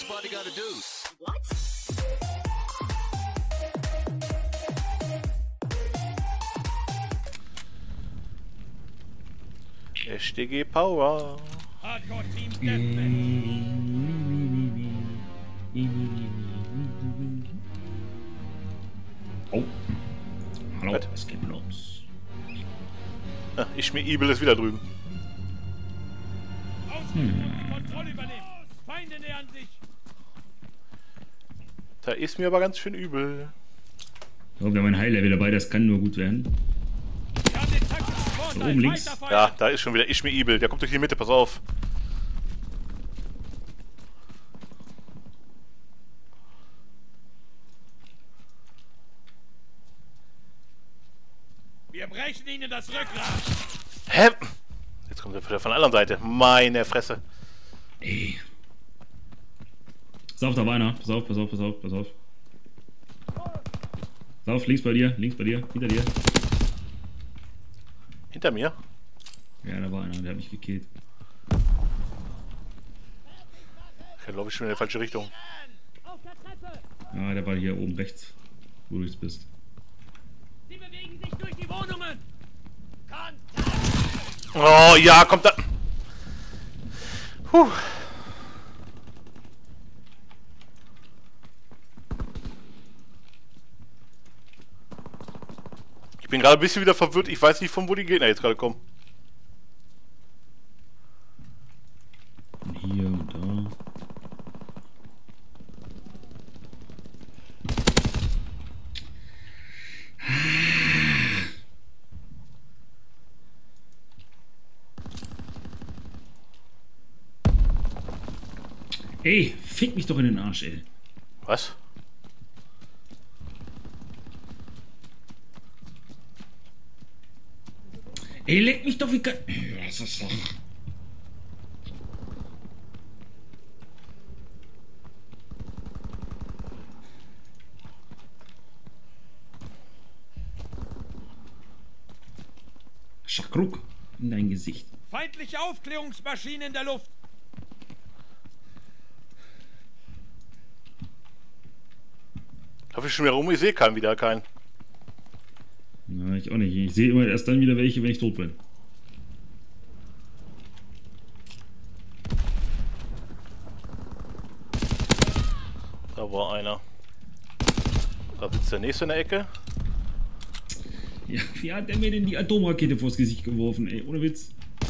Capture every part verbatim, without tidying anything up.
S D G Power. Oh. Hallo, Was? was geht los? Ah, ich mir Ibel ist wieder drüben. Kontrolle übernehmen. Feinde nähern sich. Da ist mir aber ganz schön übel. So, wir haben ein High-Level dabei, das kann nur gut werden. Wir haben den taktischen Vorteil. oben links. Weiterfeuern. Ja, da ist schon wieder ich mir Ibel. Der kommt durch die Mitte, pass auf. Wir brechen ihnen das Rückgrat. Hä? Jetzt kommt er wieder von der anderen Seite. Meine Fresse. Ey. Pass auf, da war einer. Pass auf, pass auf, pass auf, pass auf. Pass auf, links bei dir, links bei dir, hinter dir. Hinter mir? Ja, da war einer, der hat mich gekillt. Ich glaube, ich schon in die falsche Richtung. Ja, der war hier oben rechts, wo du jetzt bist. Sie bewegen sich durch die Wohnungen. Kontakt. Oh ja, kommt da. Puh. Ich bin gerade ein bisschen wieder verwirrt. Ich weiß nicht, von wo die Gegner jetzt gerade kommen. Und hier und da. Ey, fick mich doch in den Arsch, ey. Was? Ey, leck mich doch wie geil. Das ist doch... Schakruk in dein Gesicht. Feindliche Aufklärungsmaschine in der Luft. Laufe ich schon wieder rum? Ich sehe keinen wieder, keinen. Na, ich auch nicht. Ich sehe immer erst dann wieder welche, wenn ich tot bin. Da war einer. Da sitzt der nächste in der Ecke. Ja, wie hat der mir denn die Atomrakete vors Gesicht geworfen, ey? Ohne Witz.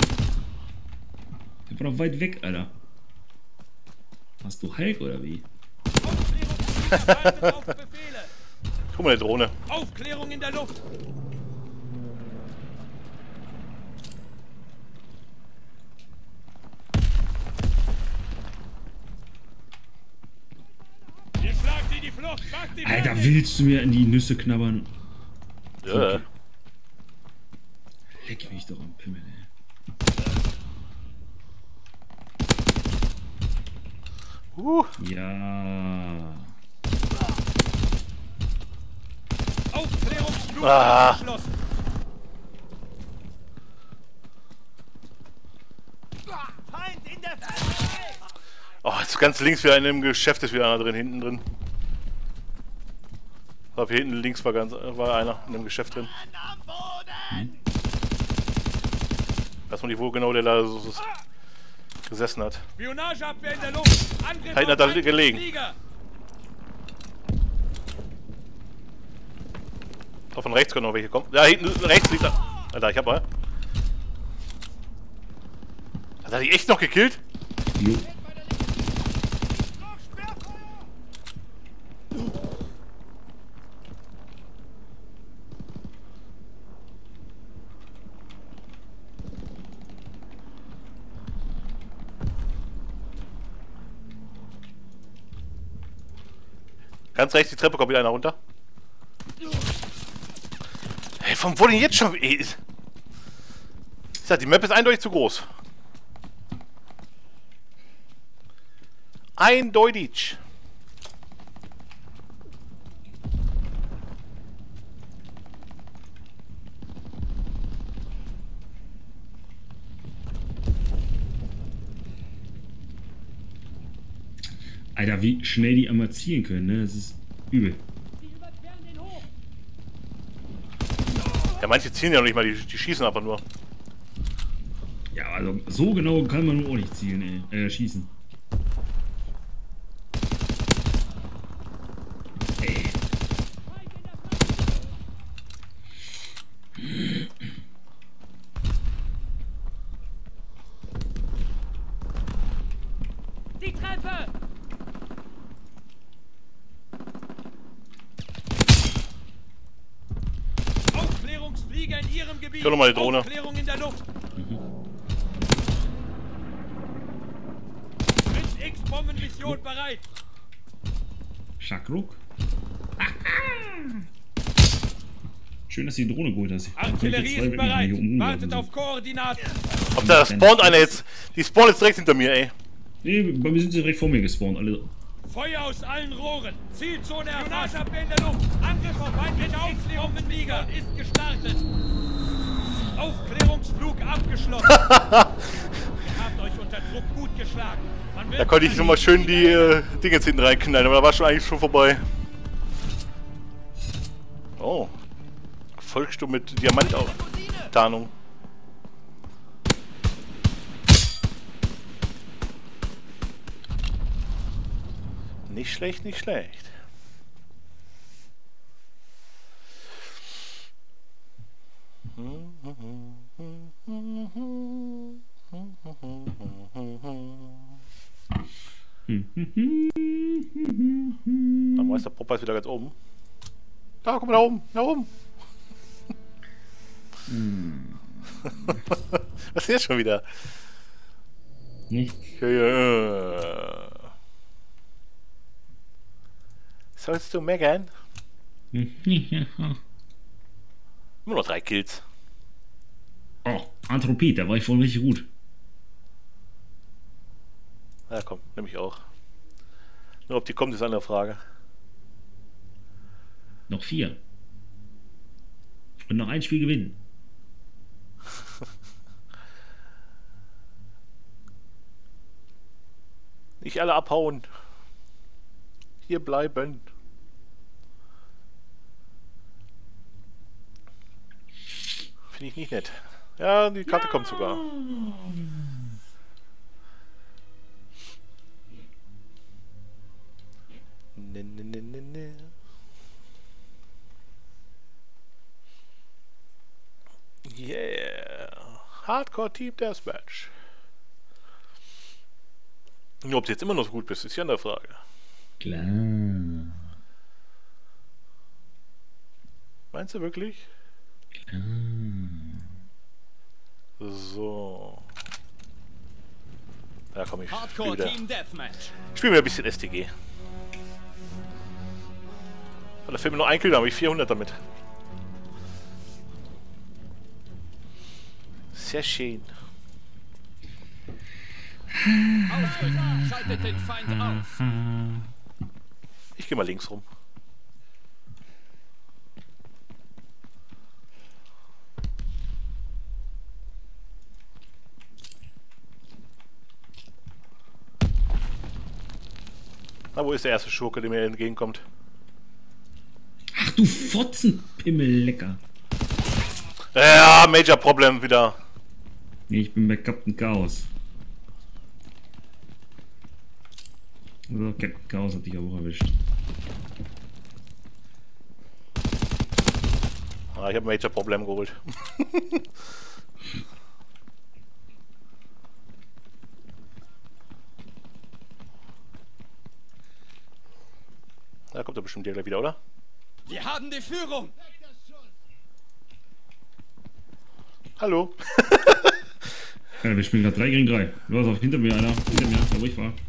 Der war doch weit weg, Alter. Hast du Hulk oder wie? Aufklärungsmaschine wartet auf Befehle. Guck mal, eine Drohne. Aufklärung in der Luft. Wir schlagen sie die Flucht. Macht die Alter, fertig. willst du mir in die Nüsse knabbern? Ja. Leck mich doch am Pimmel, ey. Uh. Ja. Aufklärungsflug Ah. abgeschlossen. Feind in der Ferne. Oh, jetzt ganz links wieder in dem Geschäft ist wieder einer drin, hinten drin. Ich glaube, hier hinten links war, ganz, war einer in dem Geschäft drin. Am Boden. Weiß man nicht, wo genau der da so, so gesessen hat. Spionageabwehr in der Luft. Angriff Halt, auf da feindliche gelegen. Flieger. Auch von rechts können noch welche kommen. Ja, hinten rechts liegt er. Alter, ich hab mal. Hat er dich echt noch gekillt? Jo. Ganz rechts die Treppe kommt wieder einer runter. Hey, von wo denn jetzt schon? Ey, ich sag, die Map ist eindeutig zu groß. Eindeutig. Alter, wie schnell die einmal zielen können, ne? Das ist übel. Sie überqueren den Hof. Ja, manche ziehen ja noch nicht mal, die, die schießen aber nur. Ja, also so genau kann man auch nicht zielen, ey. Äh, schießen. Ey. Feinde in der Flanke. Die Treppe! Aufklärungsflieger in Ihrem Gebiet. Ich höre noch mal die Drohne. Aufklärung in der Luft. Prinz X-Bombenmission bereit. Schakruck. Schön, dass du die Drohne geholt hast. Artillerie ist bereit. Wartet auf Koordinaten. Ob da spawnt einer jetzt. Die spawnt jetzt direkt hinter mir, ey. Nee, bei mir sind sie direkt vor mir gespawnt, alle. Feuer aus allen Rohren. Zielzone erfasst. Abwehr in der Luft. Angriff auf feindliche Aufklärungsflieger ist gestartet. Aufklärungsflug abgeschlossen. Ihr habt euch unter Druck gut geschlagen. Man will Da konnte ich nochmal schön die äh, Dinge jetzt hinten reinknallen, aber da war schon eigentlich schon vorbei. Oh. Volkssturm mit Diamantarnung. Nicht schlecht, nicht schlecht. Dann weiß der Popeye ist wieder ganz oben. Da, guck mal da oben, da oben. Was ist jetzt schon wieder? Nichts. Ja. Sollst du meckern? Immer noch drei Kills. Oh, Anthropid, da war ich voll richtig gut. Ja komm, nehme ich auch. Nur ob die kommt, ist eine andere Frage. Noch vier. Und noch ein Spiel gewinnen. Nicht alle abhauen. Hier bleiben. Finde ich nicht nett. Ja, die Karte kommt sogar. Ne, ne, ne, ne, ne. Yeah. Hardcore Team Deathmatch. Nur ob du jetzt immer noch so gut bist, ist ja eine Frage. Klar. Meinst du wirklich? Klar. So. Ja komm, ich spiele Hardcore wieder. Team Deathmatch. Ich spiele wieder ein bisschen S T G. Da fehlt mir nur ein Kill, da habe ich vierhundert damit. Sehr schön. Ausrücken. Schaltet den Feind aus. Ich gehe mal links rum. Na, wo ist der erste Schurke, der mir entgegenkommt? Ach du Fotzenpimmel, lecker. Ja, Major Problem wieder. Nee, ich bin bei Captain Chaos. So, Captain Chaos hat dich auch erwischt. Ah, ich habe Major Problem geholt. Da kommt er bestimmt gleich wieder, oder? Wir haben die Führung. Hallo. Ja, wir spielen gerade drei gegen drei. Los, auf hinter mir einer. Hinter mir, da wo ich war.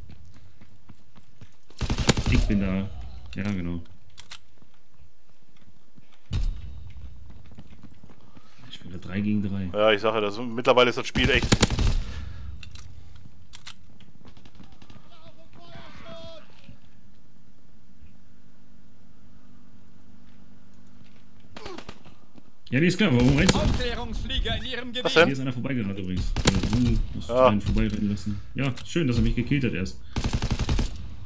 Ich bin da. Ja, genau. Ich spiele drei gegen drei. Ja, ich sage, das, mittlerweile ist das Spiel echt. Ja, nee, ist klar, warum rennst du? Aufklärungsflieger in ihrem Gebiet. Was denn? Hier ist einer vorbeigerannt übrigens. Also, du hast Ja. einen vorbeirennen lassen. Ja, schön, dass er mich gekillt hat erst.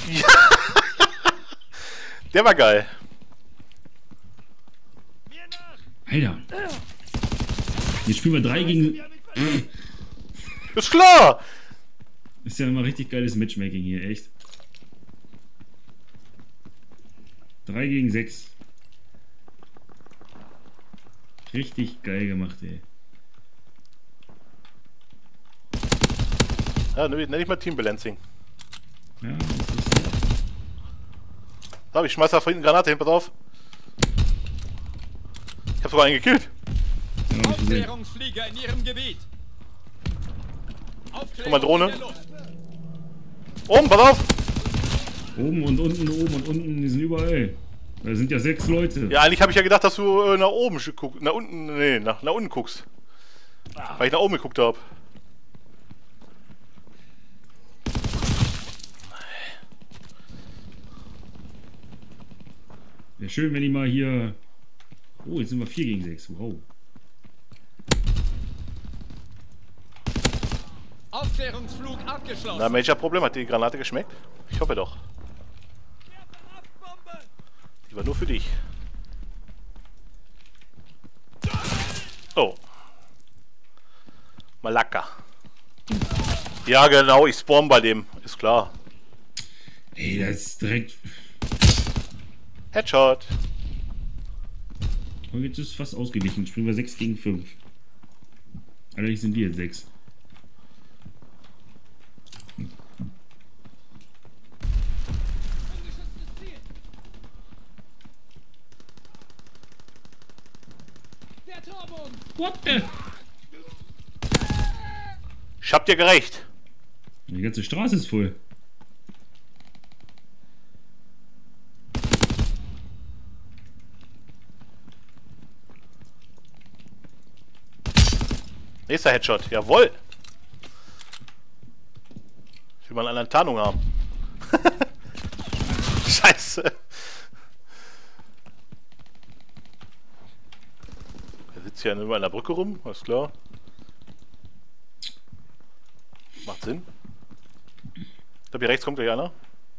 Ja. Der war geil. Alter. Jetzt spielen wir drei gegen... Ist klar! Ist ja immer richtig geiles Matchmaking hier, echt. drei gegen sechs. Richtig geil gemacht, ey. Ja, nenn ich mal Team Balancing. Ja, das ist... So, ich schmeiß da vorhin eine Granate hin, pass auf. Ich hab sogar einen gekillt. Ja, hab ich gesehen. Aufklärungsflieger in ihrem Gebiet. Guck mal, Drohne. Oben, pass auf! Oben und unten, oben und unten, die sind überall. Da sind ja sechs Leute. Ja, eigentlich habe ich ja gedacht, dass du äh, nach oben guckst. Nach unten, nee, nach, nach unten guckst. Weil ich nach oben geguckt habe. Wäre schön, wenn die mal hier... Oh, jetzt sind wir vier gegen sechs. Wow. Aufklärungsflug abgeschlossen. Na, Major Problem, hat die Granate geschmeckt? Ich hoffe doch. Die war nur für dich. Oh. Malaka. Ja, genau, ich spawn bei dem. Ist klar. Ey, das ist direkt... Headshot. Und jetzt ist es fast ausgeglichen. Spielen wir sechs gegen fünf. Allerdings sind wir jetzt sechs. What the? Ich hab dir gerecht. Die ganze Straße ist voll. Nächster Headshot, jawohl. Ich will mal eine Tarnung haben. Scheiße. Er sitzt hier nur an der Brücke rum, alles klar. Macht Sinn. Ich glaube, hier rechts kommt gleich einer.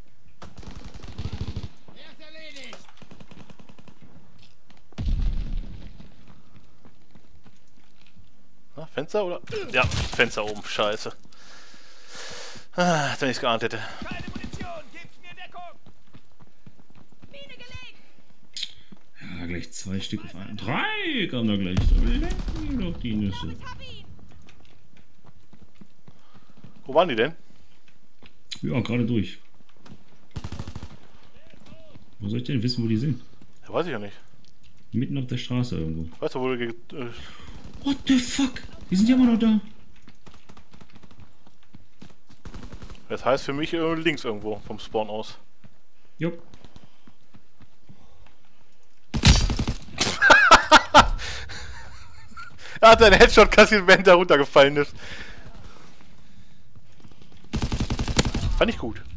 Ah, Fenster oder? Ja, Fenster oben, scheiße. Ah, wenn ich es geahnt hätte. Keine Munition, gebt mir Deckung. Mine gelegt! Ja, gleich zwei Stück auf einen. Drei kam da gleich. Leck mir doch die Nüsse. Hab ihn! Wo waren die denn? Ja, gerade durch. Wo soll ich denn wissen, wo die sind? Ja, weiß ich ja nicht. Mitten auf der Straße irgendwo. Weißt du, wo du... ge- Äh, What the fuck? Die sind ja immer noch da. das heißt für mich äh, links irgendwo vom Spawn aus. Jupp. Er hat einen Headshot kassiert, während er runtergefallen ist. Fand ich gut.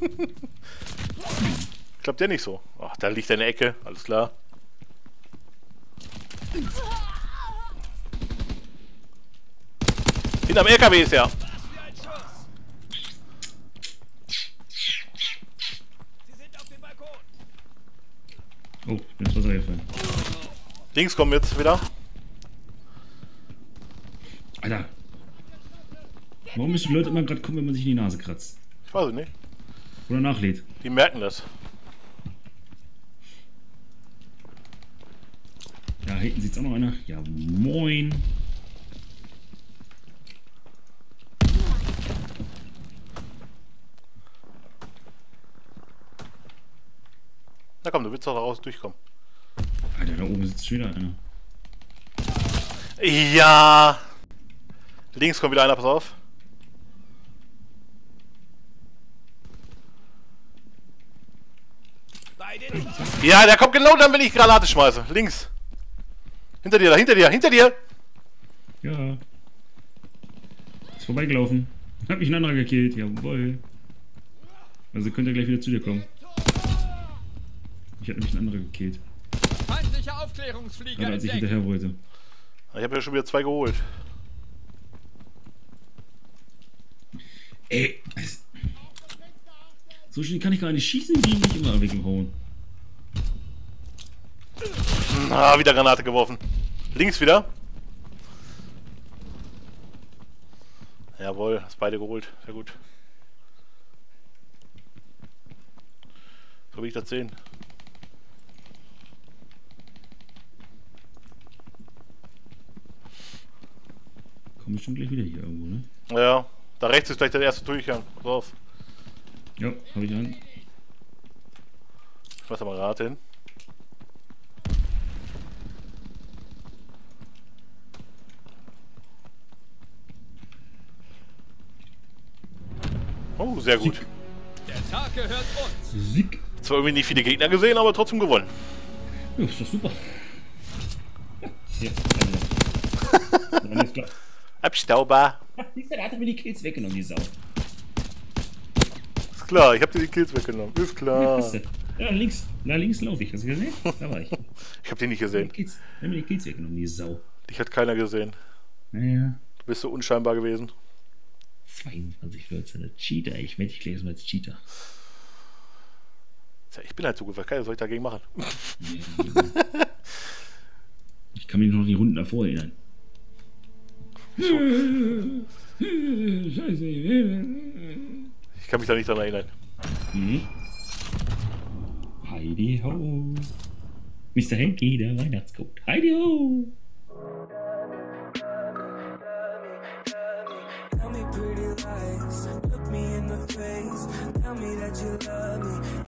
Klappt der nicht so. Ach, da liegt eine Ecke, alles klar. Hinterm L K W ist er. Was für ein Schuss. Sie sind auf dem Balkon. Oh, ich bin ins Wasser gefallen. Links kommen jetzt wieder. Alter. Warum müssen die Leute immer gerade kommen, wenn man sich in die Nase kratzt? Ich weiß es nicht. Oder nachlädt? Die merken das. Ja, hinten sieht's auch noch einer. Ja, moin. Na komm, du willst doch raus durchkommen. Alter, da oben sitzt schon wieder einer. Ja. Links kommt wieder einer, pass auf. Bei den Ja, der kommt genau dann, wenn ich Granate schmeiße. Links. Hinter dir, da, hinter dir, hinter dir. Ja. Ist vorbeigelaufen. Hab mich ein anderer gekillt, jawohl. Also könnt ihr gleich wieder zu dir kommen. Ich hab nämlich einen anderen gekillt. feindliche Aufklärungsflieger Gerade als ich entdeckt. hinterher wollte. Ich habe ja schon wieder zwei geholt. Ey, es- So schnell kann ich gar nicht schießen, die mich immer weghauen. Ah, wieder Granate geworfen. Links wieder. Jawohl, hast beide geholt. Sehr gut. So will ich das sehen. Komm ich schon gleich wieder hier irgendwo, ne? Ja, da rechts ist gleich der erste Durchgang. Pass auf. Ja, hab ich einen. Ich mach da mal Rate hin. Oh, sehr gut. Sieg. Der Tag gehört uns. Sieg. Zwar irgendwie nicht viele Gegner gesehen, aber trotzdem gewonnen. Ja, ist doch super. Ja, dann ist klar. Abstauber. Der hat mir die Kills weggenommen, die Sau. Ist klar, ich hab dir die Kills weggenommen. Ist klar. Ja, ja, links. Na, links laufe ich. Hast du gesehen? Da war ich. Ich hab die nicht Die gesehen. Kills. Der hat mir die Kills weggenommen, die Sau. Dich hat keiner gesehen. Naja. Du bist so unscheinbar gewesen. zweiundzwanzig vierzehn, Cheater. Ich melde dich gleich erstmal als Cheater. Tja, ich bin halt so gut, was soll ich dagegen machen? Ich kann mich noch an die Runden davor erinnern. Scheiße. Ich kann mich da nicht dran erinnern. Mhm. Heidi ho. Mister Henky, der Weihnachtscode. Heidi ho. Tell me pretty lies, look me in the face, tell me that you love me.